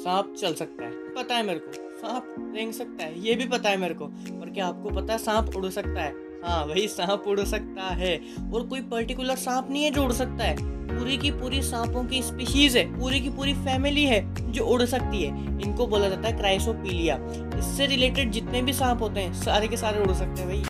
सांप चल सकता है, पता है मेरे को। सांप रेंग सकता है, ये भी पता है मेरे को। पर क्या आपको पता है सांप उड़ सकता है? हाँ भाई, सांप उड़ सकता है। और कोई पर्टिकुलर सांप नहीं है जो उड़ सकता है, पूरी की पूरी सांपों की स्पीशीज है, पूरी की पूरी फैमिली है जो उड़ सकती है। इनको बोला जाता है क्राइसोपीलिया। इससे रिलेटेड जितने भी सांप होते हैं सारे के सारे उड़ सकते हैं भाई।